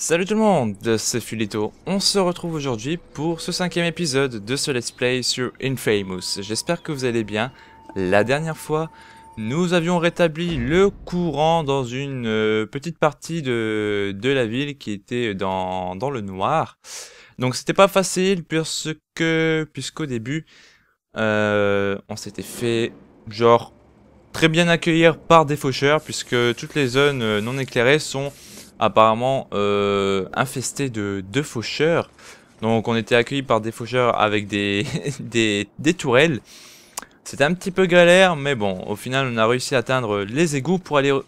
Salut tout le monde, c'est Fulito. On se retrouve aujourd'hui pour ce 5e épisode de ce let's play sur Infamous. J'espère que vous allez bien. La dernière fois, nous avions rétabli le courant dans une petite partie de la ville qui était dans le noir. Donc c'était pas facile puisqu'au début, on s'était fait genre très bien accueillir par des faucheurs puisque toutes les zones non éclairées sont apparemment infestées de faucheurs. Donc on était accueillis par des faucheurs avec des, des tourelles. C'était un petit peu galère, mais bon, au final on a réussi à atteindre les égouts pour aller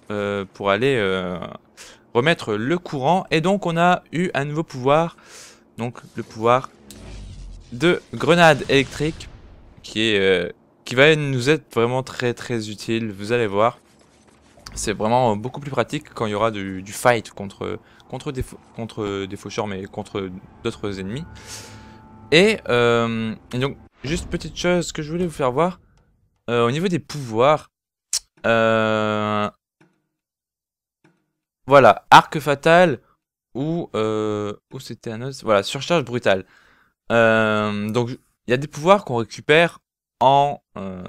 remettre le courant. Et donc on a eu un nouveau pouvoir, donc le pouvoir de grenade électrique qui va nous être vraiment très utile, vous allez voir. C'est vraiment beaucoup plus pratique quand il y aura du fight contre des faucheurs, mais contre d'autres ennemis. Et donc, juste petite chose que je voulais vous faire voir, au niveau des pouvoirs, voilà, arc fatal ou c'était un autre, voilà, surcharge brutale. Donc, il y a des pouvoirs qu'on récupère en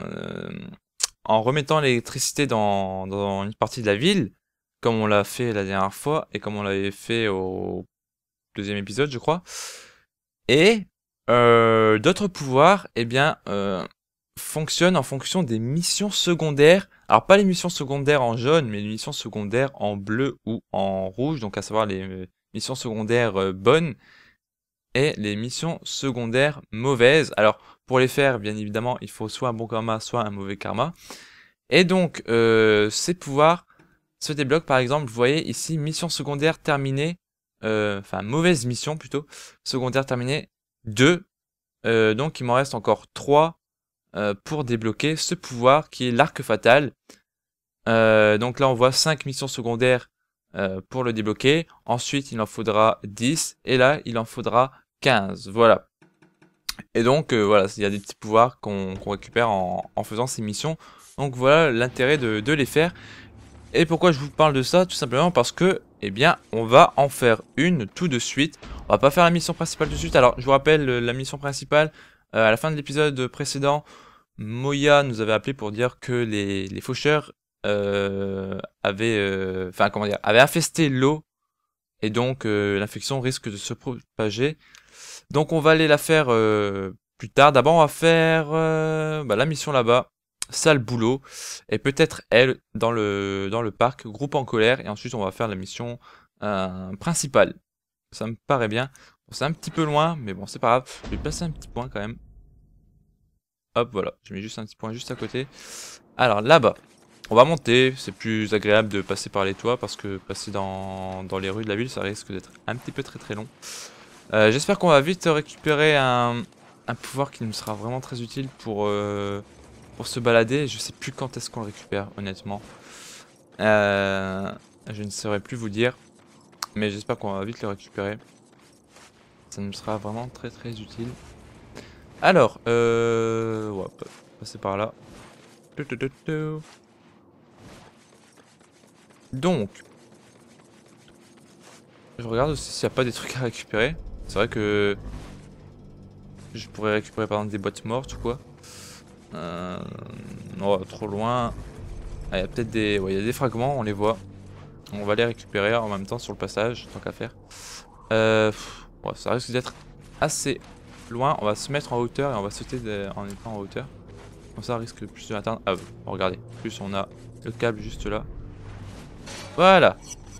remettant l'électricité dans une partie de la ville, comme on l'a fait la dernière fois, et comme on l'avait fait au deuxième épisode, je crois. Et d'autres pouvoirs, eh bien, fonctionnent en fonction des missions secondaires. Alors, pas les missions secondaires en jaune, mais les missions secondaires en bleu ou en rouge, donc à savoir les missions secondaires bonnes et les missions secondaires mauvaises. Alors, pour les faire, bien évidemment, il faut soit un bon karma, soit un mauvais karma. Et donc, ces pouvoirs se débloquent, par exemple, vous voyez ici, mission secondaire terminée, enfin, mauvaise mission plutôt, secondaire terminée 2. Donc, il m'en reste encore 3 pour débloquer ce pouvoir qui est l'arc fatal. Donc là, on voit 5 missions secondaires pour le débloquer. Ensuite, il en faudra 10. Et là, il en faudra 15. Voilà. Et donc, voilà, il y a des petits pouvoirs qu'on récupère en faisant ces missions. Donc voilà l'intérêt de les faire. Et pourquoi je vous parle de ça? Tout simplement parce que, eh bien, on va en faire une tout de suite. On va pas faire la mission principale tout de suite. Alors, je vous rappelle, la mission principale, à la fin de l'épisode précédent, Moya nous avait appelé pour dire que les faucheurs avaient, enfin, comment dire, avaient infesté l'eau. Et donc, l'infection risque de se propager. Donc, on va aller la faire plus tard. D'abord, on va faire la mission là-bas. Sale boulot. Et peut-être elle dans le parc. Groupe en colère. Et ensuite, on va faire la mission principale. Ça me paraît bien. Bon, c'est un petit peu loin. Mais bon, c'est pas grave. Je vais placer un petit point quand même. Hop, voilà. Je mets juste un petit point juste à côté. Alors, là-bas. On va monter, c'est plus agréable de passer par les toits parce que passer dans les rues de la ville, ça risque d'être un petit peu très long. J'espère qu'on va vite récupérer un pouvoir qui nous sera vraiment très utile pour se balader. Je sais plus quand est-ce qu'on le récupère, honnêtement. Je ne saurais plus vous dire, mais j'espère qu'on va vite le récupérer. Ça nous sera vraiment très utile. Alors, on va passer par là. Donc, je regarde aussi s'il n'y a pas des trucs à récupérer. C'est vrai que je pourrais récupérer par exemple des boîtes mortes ou quoi. Non, trop loin. Ah, il y a peut-être des... Ouais, il y a des fragments, on les voit. On va les récupérer en même temps sur le passage, tant qu'à faire. Ouais, ça risque d'être assez loin. On va se mettre en hauteur et on va sauter en étant en hauteur. Comme ça, on risque plus de l'atteindre. Ah, regardez. Plus on a le câble juste là. Voilà.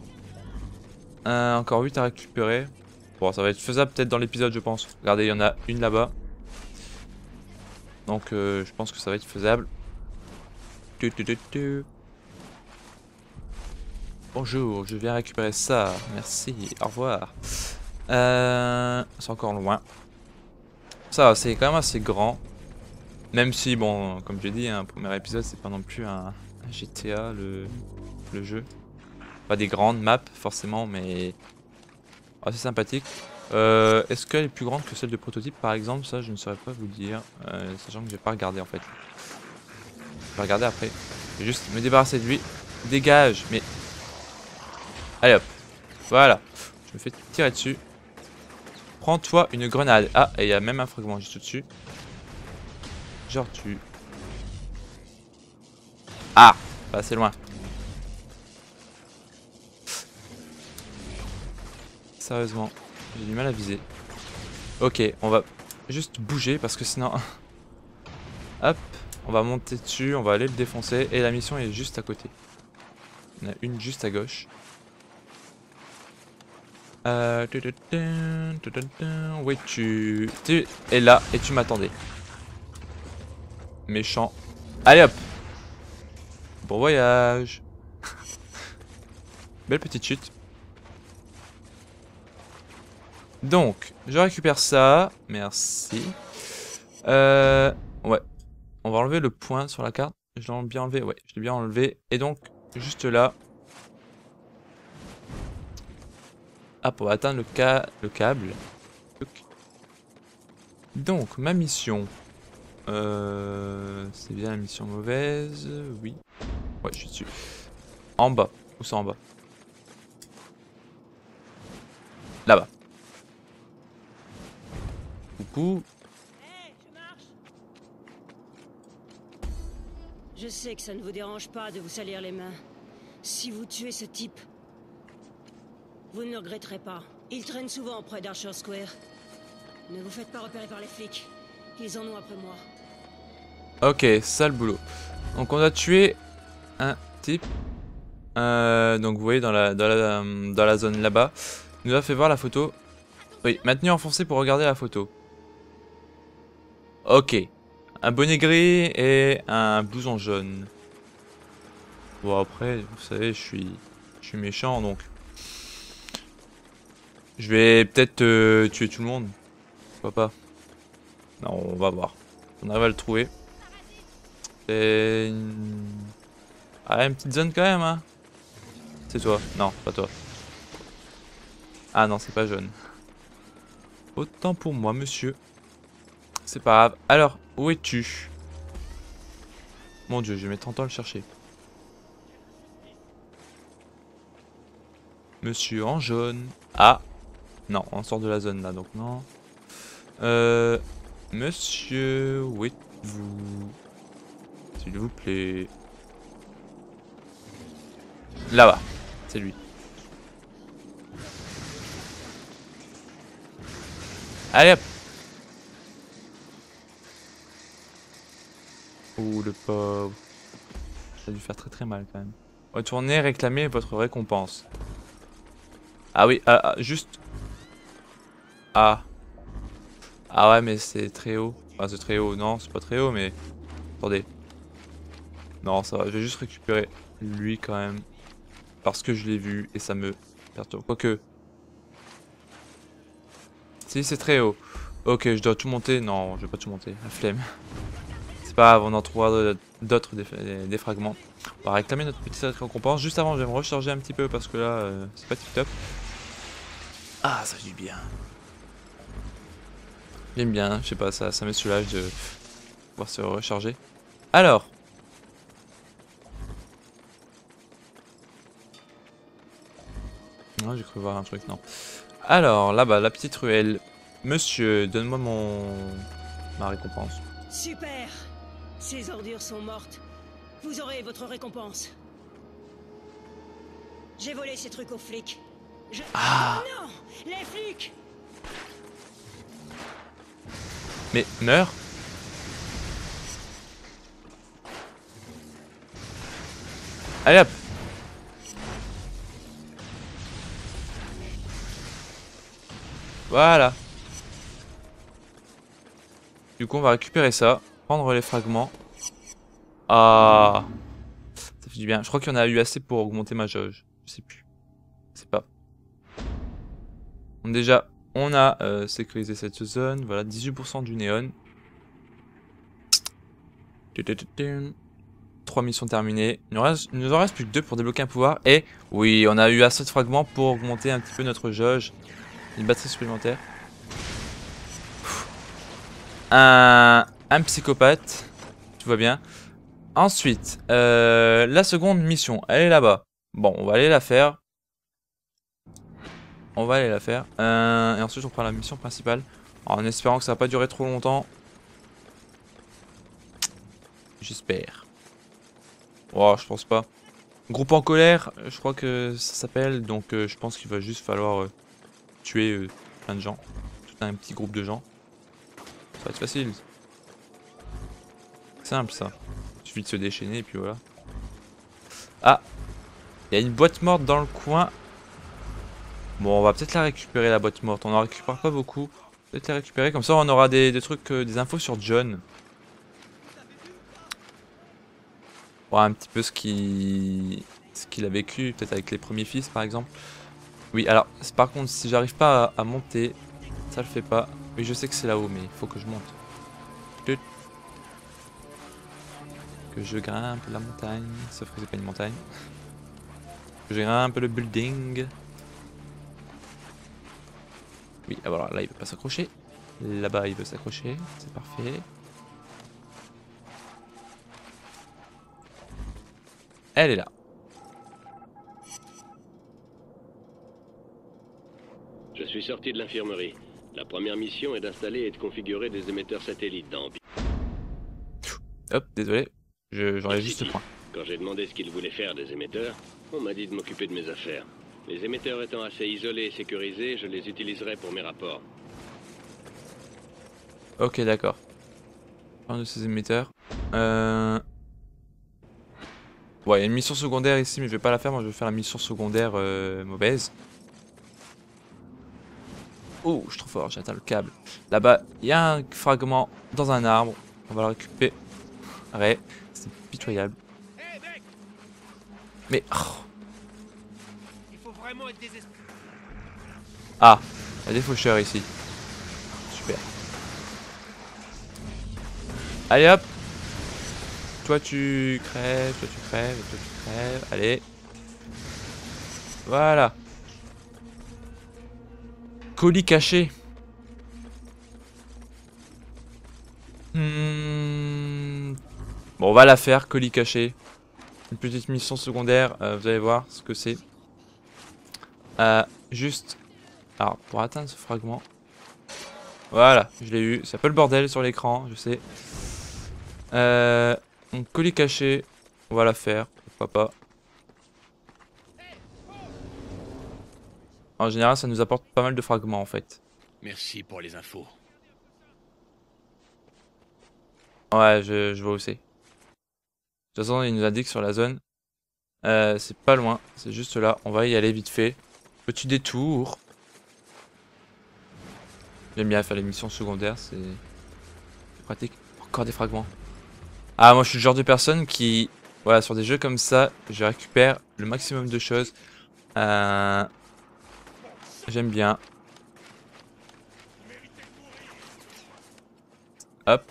Encore 8 à récupérer. Bon, ça va être faisable peut-être dans l'épisode, je pense. Regardez, il y en a une là-bas. Donc, je pense que ça va être faisable. Bonjour, je viens récupérer ça. Merci, au revoir. C'est encore loin. Ça, c'est quand même assez grand. Même si, bon, comme j'ai dit, un premier épisode, c'est pas non plus un GTA, le jeu. Pas des grandes maps, forcément, mais assez sympathique. Est-ce qu'elle est plus grande que celle de prototype, par exemple? Ça, je ne saurais pas vous dire, sachant que j'ai pas regardé en fait. Je vais regarder après. Je vais juste me débarrasser de lui. Dégage, mais... Allez hop. Voilà. Je me fais tirer dessus. Prends-toi une grenade. Ah, et il y a même un fragment juste au-dessus. Genre tu... Ah, pas assez loin. Sérieusement, j'ai du mal à viser. Ok, on va juste bouger parce que sinon... Hop, on va monter dessus, on va aller le défoncer. Et la mission est juste à côté. Il y en a une juste à gauche. Oui, tu es là et tu m'attendais. Méchant. Allez hop. Bon voyage. Belle petite chute. Donc, je récupère ça. Merci. Ouais. On va enlever le point sur la carte. Je l'ai bien enlevé. Ouais, je l'ai bien enlevé. Et donc, juste là. Hop, on va atteindre le câble. Donc, ma mission. C'est bien la mission mauvaise. Oui. Ouais, je suis dessus. En bas. Où ça en bas? Là-bas. Coucou. Hey, je marche. Je sais que ça ne vous dérange pas de vous salir les mains. Si vous tuez ce type, vous ne le regretterez pas. Il traîne souvent près d'Archer Square. Ne vous faites pas repérer par les flics. Ils en ont après moi. Ok, sale boulot. Donc on a tué un type. Donc vous voyez dans la zone là-bas. Il nous a fait voir la photo. Oui, maintenu enfoncé pour regarder la photo. Ok. Un bonnet gris et un blouson jaune. Bon après, vous savez, je suis méchant donc. Je vais peut-être tuer tout le monde. Pourquoi pas? Non, on va voir. On arrive à le trouver. C'est une... Ah, une petite zone quand même, hein. C'est toi. Non, pas toi. Ah non, c'est pas jaune. Autant pour moi, monsieur. C'est pas grave. Alors, où es-tu? Mon dieu, je vais mettre 30 ans à le chercher. Monsieur en jaune. Ah. Non, on sort de la zone là, donc non. Monsieur, où êtes-vous? S'il vous plaît. Là-bas. C'est lui. Allez hop. Ouh, le pauvre. Ça a dû faire très très mal quand même. Retournez réclamer votre récompense. Ah oui, juste... Ah. Ah ouais, mais c'est très haut. Enfin, c'est très haut. Non, c'est pas très haut, mais... Attendez. Non, ça va. Je vais juste récupérer lui quand même. Parce que je l'ai vu et ça me perturbe. Quoique... Si, c'est très haut. Ok, je dois tout monter. Non, je vais pas tout monter. La flemme. C'est pas grave, on en trouvera d'autres des fragments. On va réclamer notre petite récompense. Juste avant, je vais me recharger un petit peu parce que là, c'est pas tip top. Ah, ça fait du bien. J'aime bien, je sais pas, ça me soulage de pouvoir se recharger. Alors. Non, j'ai cru voir un truc, non. Alors, là-bas, la petite ruelle. Monsieur, donne-moi ma récompense. Super. Ces ordures sont mortes. Vous aurez votre récompense. J'ai volé ces trucs aux flics. Ah. Oh non, les flics. Mais meurs. Allez hop. Voilà. Du coup on va récupérer ça. Prendre les fragments. Ah. Ça fait du bien. Je crois qu'il y en a eu assez pour augmenter ma jauge. Je sais plus. Je sais pas. Donc déjà, on a sécurisé cette zone. Voilà, 18% du néon. 3 missions terminées. Il nous en reste plus que 2 pour débloquer un pouvoir. Et oui, on a eu assez de fragments pour augmenter un petit peu notre jauge. Une batterie supplémentaire. Un psychopathe. Tout va bien. Ensuite, la seconde mission, elle est là-bas. Bon, on va aller la faire. On va aller la faire. Et ensuite on prend la mission principale. En espérant que ça va pas durer trop longtemps. J'espère. Oh, je pense pas. Groupe en colère, je crois que ça s'appelle. Donc je pense qu'il va juste falloir tuer plein de gens. Tout un petit groupe de gens. Ça va être facile. Simple ça. Il suffit de se déchaîner et puis voilà. Ah, il y a une boîte morte dans le coin. Bon, on va peut-être la récupérer, la boîte morte. On en récupère pas beaucoup. Peut-être la récupérer, comme ça on aura des trucs, des infos sur John. Voir un petit peu ce qu'il a vécu, peut-être avec les premiers fils par exemple. Oui, alors, par contre, si j'arrive pas à monter, ça le fait pas. Oui, je sais que c'est là-haut, mais il faut que je monte. Que je grimpe la montagne, sauf que c'est pas une montagne. Que je grimpe le building. Oui, alors là il veut pas s'accrocher. Là-bas il veut s'accrocher, c'est parfait. Elle est là. Je suis sorti de l'infirmerie. La première mission est d'installer et de configurer des émetteurs satellites dans... Hop, désolé, j'enlève juste ce point. Quand j'ai demandé ce qu'ils voulaient faire des émetteurs, on m'a dit de m'occuper de mes affaires. Les émetteurs étant assez isolés et sécurisés, je les utiliserai pour mes rapports. Ok, d'accord. Un de ces émetteurs. Ouais, il y a une mission secondaire ici, mais je vais pas la faire. Moi, je vais faire la mission secondaire mauvaise. Oh, je suis trop fort, j'ai atteint le câble. Là-bas, il y a un fragment dans un arbre. On va le récupérer. Ouais, c'est pitoyable. Mais... Oh. Ah, il y a des faucheurs ici. Super. Allez hop. Toi tu crèves, toi tu crèves, toi tu crèves. Allez. Voilà. Colis caché. Bon, on va la faire, colis caché. Une petite mission secondaire, vous allez voir ce que c'est. Juste... Alors, pour atteindre ce fragment... Voilà, je l'ai eu. C'est un peu le bordel sur l'écran, je sais. Donc, colis caché, on va la faire, pourquoi pas. En général, ça nous apporte pas mal de fragments, en fait. Merci pour les infos. Ouais, je vois où c'est. De toute façon, il nous indique sur la zone. C'est pas loin, c'est juste là. On va y aller vite fait. Petit détour. J'aime bien faire les missions secondaires, c'est pratique. Encore des fragments. Ah, moi je suis le genre de personne qui... Voilà, sur des jeux comme ça, je récupère le maximum de choses. J'aime bien. Hop.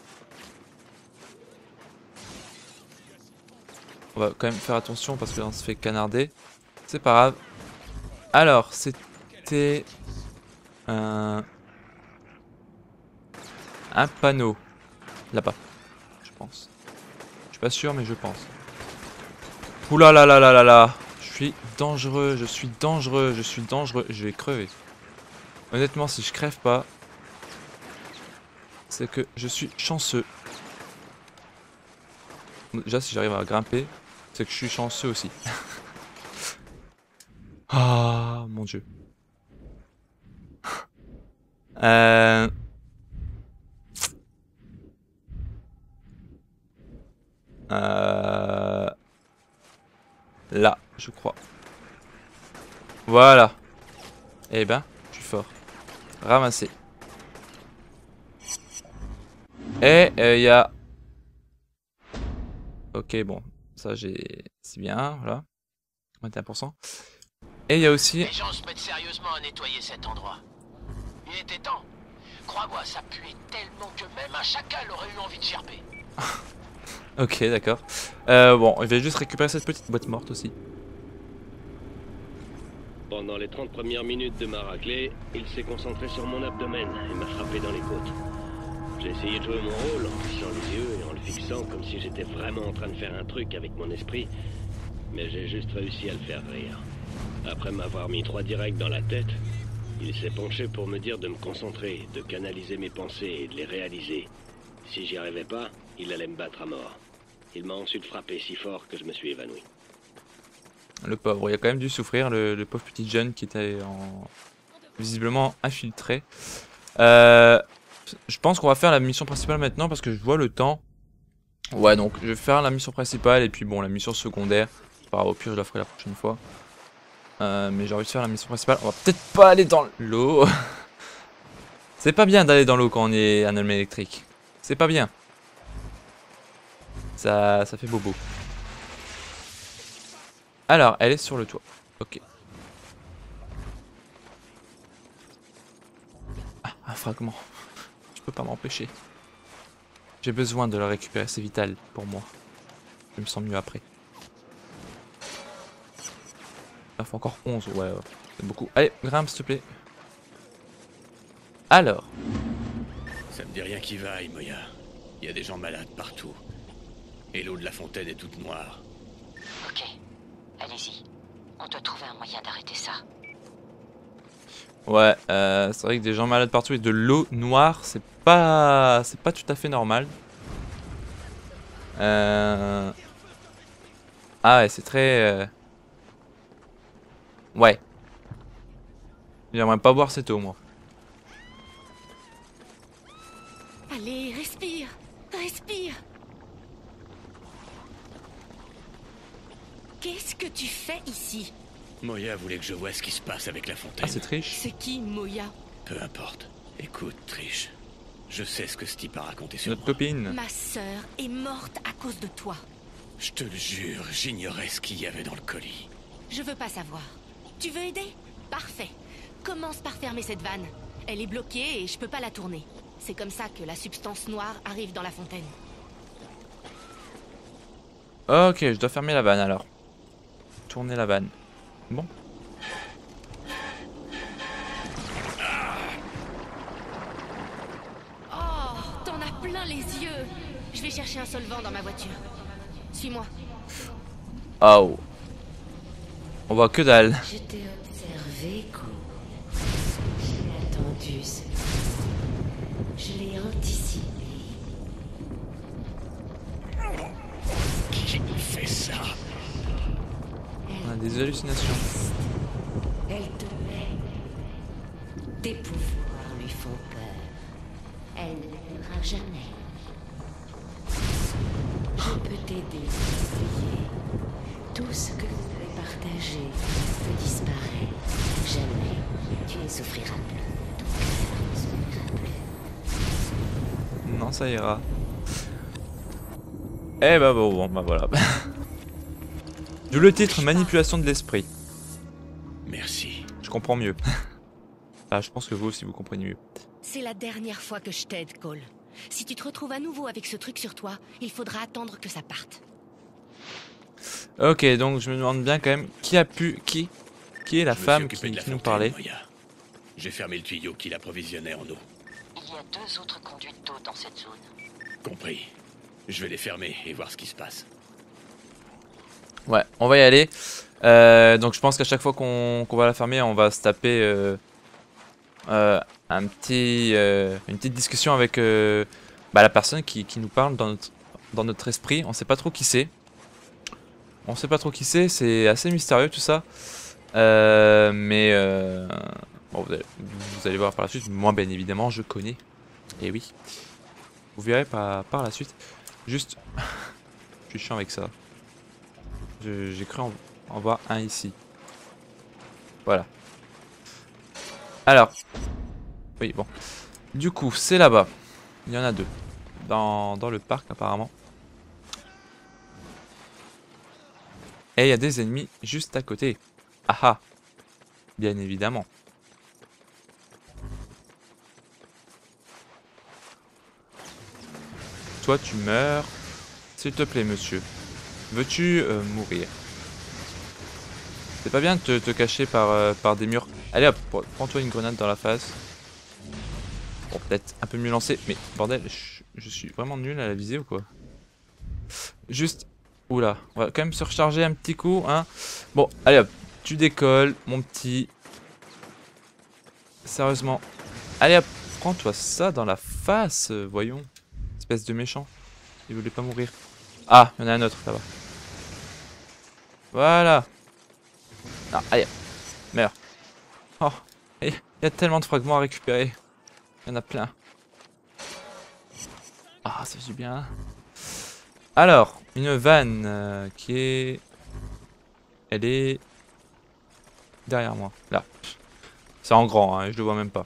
On va quand même faire attention parce que là on se fait canarder. C'est pas grave. Alors, c'était... un panneau. Là-bas. Je pense. Je suis pas sûr, mais je pense. Oula là là là là là. Je suis dangereux, je suis dangereux, je suis dangereux. Je vais crever. Honnêtement, si je crève pas, c'est que je suis chanceux. Déjà, si j'arrive à grimper, c'est que je suis chanceux aussi. Ah, mon dieu. Là, je crois. Voilà. Eh ben, je suis fort. Ramasser. Et il y a... Ok, bon. Ça, c'est bien, voilà. 21%. Et il y a aussi... Les gens se mettent sérieusement à nettoyer cet endroit. Il était temps. Crois-moi, ça puait tellement que même un chacal aurait eu envie de gerber. Ok, d'accord. Bon, je vais juste récupérer cette petite boîte morte aussi. Pendant les 30 premières minutes de ma raclée, il s'est concentré sur mon abdomen et m'a frappé dans les côtes. J'ai essayé de jouer mon rôle en plissant les yeux et en le fixant comme si j'étais vraiment en train de faire un truc avec mon esprit, mais j'ai juste réussi à le faire rire. Après m'avoir mis 3 directs dans la tête, Il s'est penché pour me dire de me concentrer, de canaliser mes pensées et de les réaliser. Si j'y arrivais pas, il allait me battre à mort. Il m'a ensuite frappé si fort que je me suis évanoui. Le pauvre, il a quand même dû souffrir, le pauvre petit jeune qui était visiblement infiltré. Je pense qu'on va faire la mission principale maintenant parce que je vois le temps. Ouais, donc je vais faire la mission principale et puis bon, la mission secondaire. Enfin, au pire, je la ferai la prochaine fois. Mais j'ai envie de faire la mission principale. On va peut-être pas aller dans l'eau. C'est pas bien d'aller dans l'eau quand on est un homme électrique. C'est pas bien. Ça fait bobo. Alors, elle est sur le toit. Ok. Ah, un fragment. Je peux pas m'empêcher. J'ai besoin de le récupérer, c'est vital pour moi. Je me sens mieux après. Ça fait encore 11, ouais, c'est beaucoup. Allez, grimpe s'il te plaît. Alors. Ça me dit rien qui vaille, Moya. Il y a des gens malades partout. Et l'eau de la fontaine est toute noire. Ok, allez-y. On doit trouver un moyen d'arrêter ça. Ouais, c'est vrai que des gens malades partout et de l'eau noire, c'est pas tout à fait normal. Ah ouais, c'est très... Ouais. J'aimerais pas boire cette eau, moi. Allez, respire. Respire. Qu'est-ce que tu fais ici? Moya voulait que je voie ce qui se passe avec la fontaine. Ah, c'est Trish. C'est qui, Moya? Peu importe. Écoute, Trish. Je sais ce que ce type a raconté sur Notre moi. copine. Ma sœur est morte à cause de toi. Je te le jure, j'ignorais ce qu'il y avait dans le colis. Je veux pas savoir. Tu veux aider? Parfait. Commence par fermer cette vanne. Elle est bloquée et je peux pas la tourner. C'est comme ça que la substance noire arrive dans la fontaine. Ok, je dois fermer la vanne alors. Tourner la vanne. Bon. Oh, t'en as plein les yeux. Je vais chercher un solvant dans ma voiture. Suis-moi. Oh. On voit que dalle. Je t'ai observé, Ko. J'ai attendu ce... Je l'ai anticipé. Qui fait ça? On a des hallucinations. Elle te hait. Tes pouvoirs lui font peur. Elle ne l'aimera jamais. Je peux t'aider à oublier. Tout ce que vous avez partagé peut disparaître. Jamais tu ne souffriras plus. Ton cœur ne souffrira plus. Non, ça ira. Eh bah bon, bah voilà. D'où le titre Manipulation de l'esprit. Merci. Je comprends mieux. Ah, je pense que vous aussi vous comprenez mieux. C'est la dernière fois que je t'aide, Cole. Si tu te retrouves à nouveau avec ce truc sur toi, il faudra attendre que ça parte. Ok, donc je me demande bien quand même qui est la Je me suis femme occupé de la qui nous fontaine, parlait. Moya. J'ai fermé le tuyau qui l'approvisionnait en eau. Il y a 2 autres conduites d'eau dans cette zone. Compris. Je vais les fermer et voir ce qui se passe. Ouais, on va y aller. Donc je pense qu'à chaque fois qu'on va la fermer, on va se taper une petite discussion avec la personne qui nous parle dans notre esprit. On sait pas trop qui c'est. C'est assez mystérieux tout ça. Bon, vous allez voir par la suite. Moi, bien évidemment, je connais. Et oui. Vous verrez par la suite. Juste, je suis chiant avec ça. J'ai cru en voir un ici. Voilà. Alors. Oui, bon. Du coup, c'est là-bas. Il y en a 2. Dans le parc, apparemment. Et il y a des ennemis juste à côté. Ah ah. Bien évidemment. Toi, tu meurs. S'il te plaît, monsieur. Veux-tu mourir? C'est pas bien de te cacher par des murs. Allez hop, prends-toi une grenade dans la face. Bon, peut-être un peu mieux lancé. Mais bordel, je suis vraiment nul à la visée ou quoi? Juste... Oula, on va quand même se recharger un petit coup, hein. Bon, allez hop, tu décolles, mon petit. Sérieusement. Allez hop, prends-toi ça dans la face, voyons. Espèce de méchant. Il voulait pas mourir. Ah, il y en a un autre là-bas. Voilà. Ah, allez, meurs. Oh, il y a tellement de fragments à récupérer. Il y en a plein. Ah, ça fait du bien. Alors, une vanne qui est... Elle est... derrière moi, là. C'est en grand, hein, je le vois même pas.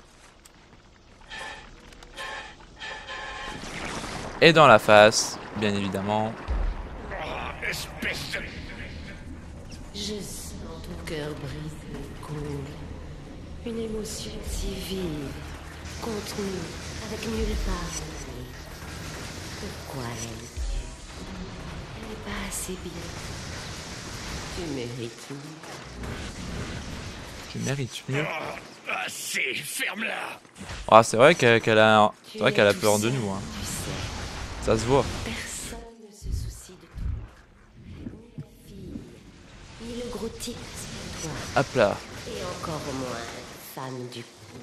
Et dans la face, bien évidemment. Espèce de... Je sens ton cœur brisé, Cole. Une émotion si vive, contenue, avec nulle part où aller. Pourquoi elle n'est pas assez bien. Tu mérites mieux. Je mérite mieux. Assez, ferme-la. Ah, c'est vrai qu'elle a, Tu c'est vrai es qu'elle a tout peur de seul, nous. Hein. tu sais. Ça se voit. Personne ne se soucie de toi. Ni la fille, ni le gros type, c'est toi. Hop là. Et encore moins femme du coup.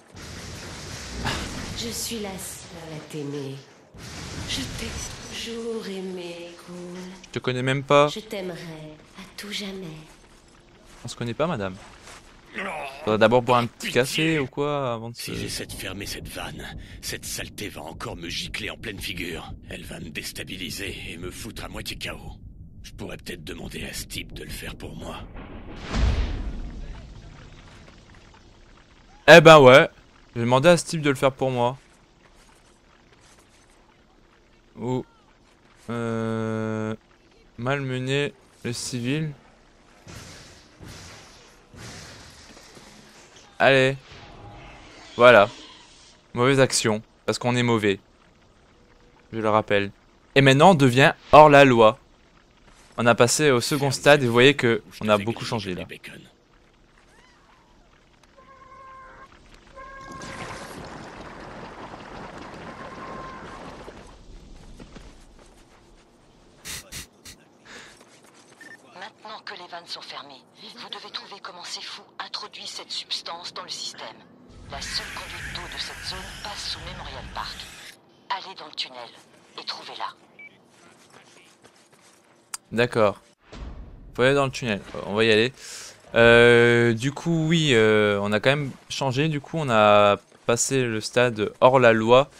Je suis la seule à t'aimer. Je t'ai toujours aimé, Cole. Je te connais même pas. Je t'aimerai à tout jamais. On se connaît pas, madame. Faudrait d'abord boire un petit café ou quoi avant de se... Si j'essaie de fermer cette vanne, cette saleté va encore me gicler en pleine figure. Elle va me déstabiliser et me foutre à moitié KO. Je pourrais peut-être demander à ce type de le faire pour moi. Eh ben ouais. Je vais demander à ce type de le faire pour moi. Ou... malmener le civil. Allez. Voilà. Mauvaise action. Parce qu'on est mauvais. Je le rappelle. Et maintenant on devient hors la loi. On a passé au second stade et vous voyez que on a beaucoup changé là. Maintenant que les vannes sont fermées, vous devez trouver comment ces fous introduisent cette substance dans le système. La seule conduite d'eau de cette zone passe sous Memorial Park. Allez dans le tunnel et trouvez-la. D'accord. Faut aller dans le tunnel. On va y aller. Du coup, oui, on a quand même changé. Du coup, on a passé le stade hors la loi.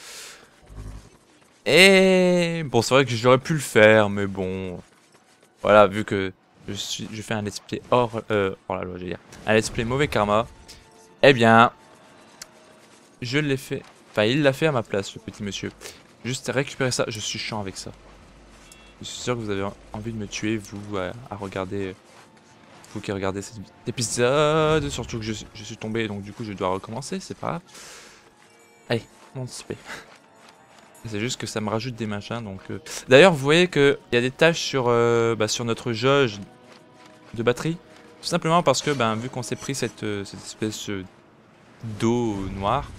Et bon, c'est vrai que j'aurais pu le faire, mais bon, voilà, vu que je fais un let's play hors la loi, je veux dire, un let's play mauvais karma. Eh bien, je l'ai fait. Enfin, il l'a fait à ma place, le petit monsieur. Juste récupérer ça. Je suis chiant avec ça. Je suis sûr que vous avez envie de me tuer, vous, à regarder. Vous qui regardez cet épisode. Surtout que je suis tombé, donc du coup, je dois recommencer. C'est pas grave. Allez, monte SP. C'est juste que ça me rajoute des machins. Donc, d'ailleurs, vous voyez qu'il y a des tâches sur, sur notre jauge de batterie. Tout simplement parce que, vu qu'on s'est pris cette espèce d'eau noire,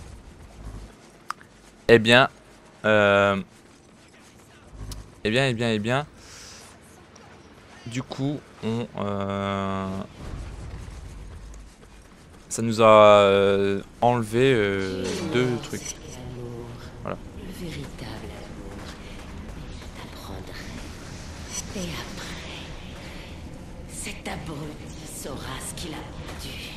eh bien, du coup, ça nous a enlevé 2 trucs. Voilà. Le véritable amour. Je t'apprendrai. Et après, cet abruti saura ce qu'il a perdu.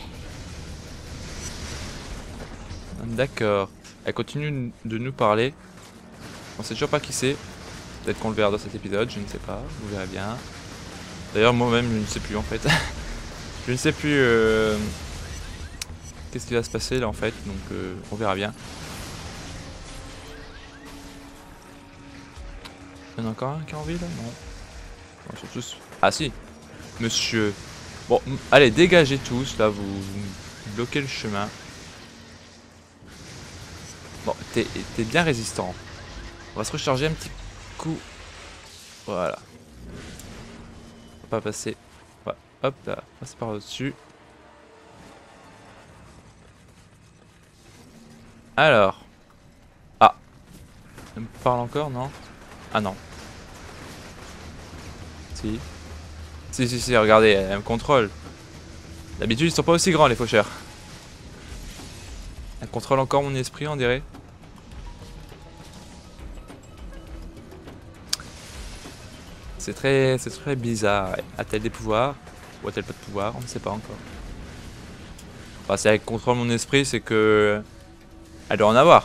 D'accord. Elle continue de nous parler. On sait toujours pas qui c'est. Peut-être qu'on le verra dans cet épisode, je ne sais pas. Vous verrez bien. D'ailleurs, moi-même, je ne sais plus en fait. Je ne sais plus qu'est-ce qui va se passer là en fait. Donc, on verra bien. Il y en a encore un qui a envie là? Non. Ils sont tous... Ah si. Monsieur. Bon, allez, dégagez tous là, vous bloquez le chemin. Bon, t'es bien résistant. On va se recharger un petit coup. Voilà. On va pas passer. Ouais, hop là, passer par au-dessus. Alors. Ah. Elle me parle encore, non? Ah non. Si. Si, regardez, elle me contrôle. D'habitude, ils sont pas aussi grands, les faucheurs. contrôle encore mon esprit, on dirait. C'est très bizarre. A-t-elle des pouvoirs? Ou a-t-elle pas de pouvoir? On ne sait pas encore. Enfin, si elle contrôle mon esprit, c'est que... elle doit en avoir.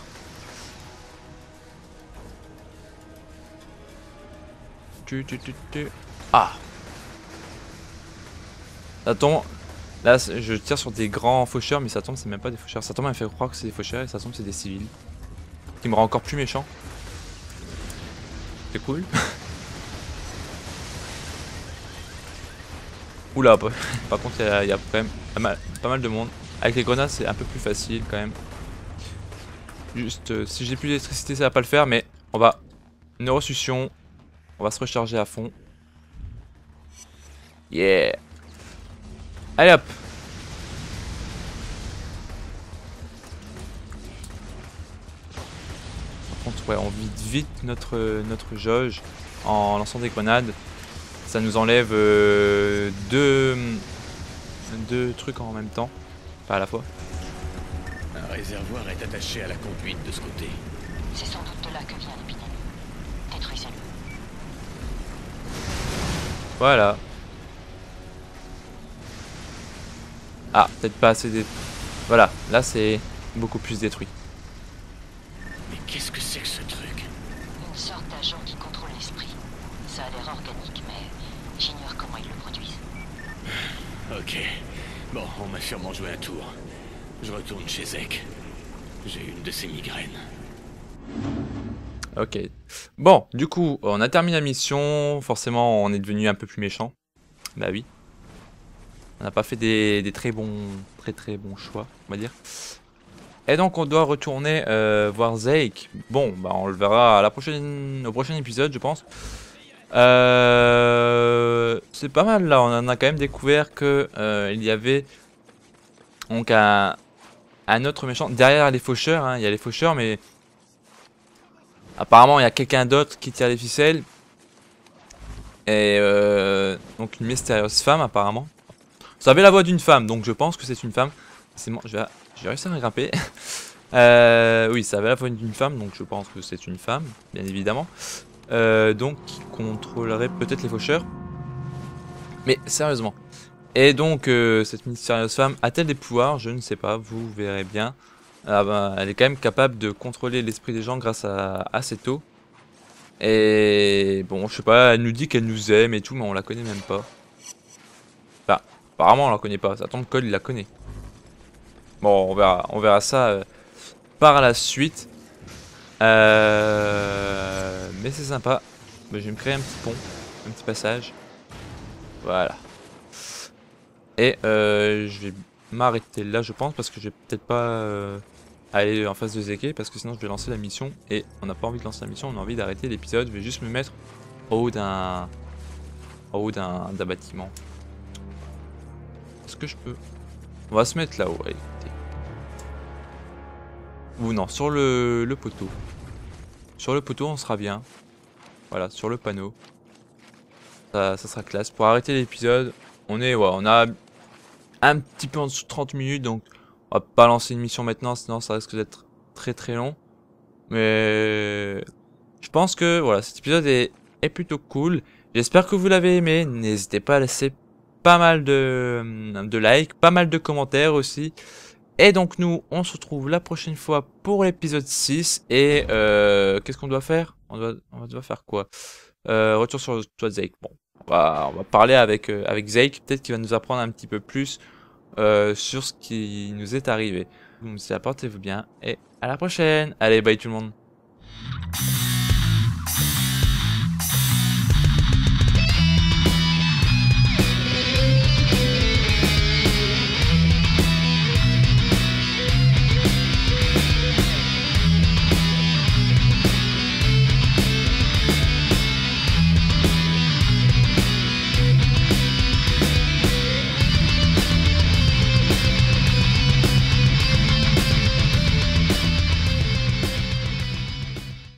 Ah! Ça tombe... Là, je tire sur des grands faucheurs, mais ça tombe, c'est même pas des faucheurs. Ça tombe, elle me fait croire que c'est des faucheurs, et ça tombe, c'est des civils. Qui me rend encore plus méchant. C'est cool. Oula, par contre, il y a quand même pas mal de monde. Avec les grenades, c'est un peu plus facile quand même. Juste, si j'ai plus d'électricité, ça va pas le faire, mais on va... Neurosuccion. On va se recharger à fond. Yeah. Allez hop. Par contre, ouais, on vide vite notre jauge en lançant des grenades. Ça nous enlève deux trucs en même temps. Pas à la fois. Un réservoir est attaché à la conduite de ce côté. C'est sans doute de là que vient l'épidémie. Détruisez-le. Voilà. Ah, peut-être pas assez détruit. Voilà, là c'est beaucoup plus détruit. Mais qu'est-ce que c'est que ce truc? Une sorte d'agent qui contrôle l'esprit. Ça a l'air organique, mais j'ignore comment ils le produisent. Ok. Bon, on m'a sûrement joué un tour. Je retourne chez Zek. J'ai une de ces migraines. Ok. Bon, du coup, on a terminé la mission. Forcément, on est devenu un peu plus méchant. Bah oui. On n'a pas fait des très bons choix, on va dire. Et donc, on doit retourner voir Zeke. Bon, bah on le verra à au prochain épisode, je pense. C'est pas mal là. On en a quand même découvert que il y avait donc un autre méchant derrière les faucheurs. Hein. Il y a les faucheurs, mais apparemment il y a quelqu'un d'autre qui tire les ficelles. Et donc une mystérieuse femme apparemment. Ça avait la voix d'une femme, donc je pense que c'est une femme. C'est bon, je vais réussir à grimper. Oui, ça avait la voix d'une femme, donc je pense que c'est une femme, bien évidemment. Donc qui contrôlerait peut-être les faucheurs. Mais sérieusement. Et donc cette mystérieuse femme a-t-elle des pouvoirs? Je ne sais pas, vous verrez bien. Ah bah, elle est quand même capable de contrôler l'esprit des gens grâce à cette eau. Et bon, je sais pas, elle nous dit qu'elle nous aime et tout, mais on la connaît même pas. Enfin, apparemment on la connaît pas, ça tombe Cole il la connaît. Bon, on verra ça par la suite. Mais c'est sympa. Je vais me créer un petit pont, un petit passage. Voilà. Et je vais m'arrêter là, je pense, parce que je vais peut-être pas aller en face de Zeke, parce que sinon je vais lancer la mission. Et on n'a pas envie de lancer la mission, on a envie d'arrêter l'épisode. Je vais juste me mettre au haut d'un bâtiment. Est-ce que je peux? On va se mettre là-haut, écoutez. Ou non, sur le poteau. Sur le poteau, on sera bien. Voilà, sur le panneau. Ça sera classe. Pour arrêter l'épisode, on a un petit peu en dessous de 30 minutes, donc on va pas lancer une mission maintenant, sinon ça risque d'être très long. Mais je pense que voilà, cet épisode est plutôt cool. J'espère que vous l'avez aimé. N'hésitez pas à laisser pas mal de likes, pas mal de commentaires aussi. Et donc nous, on se retrouve la prochaine fois pour l'épisode 6. Et qu'est-ce qu'on doit faire? On doit faire quoi? Retour sur le toit de Zeke. Bon, on va parler avec Zeke. Peut-être qu'il va nous apprendre un petit peu plus sur ce qui nous est arrivé. Donc, portez-vous bien et à la prochaine. Allez, bye tout le monde.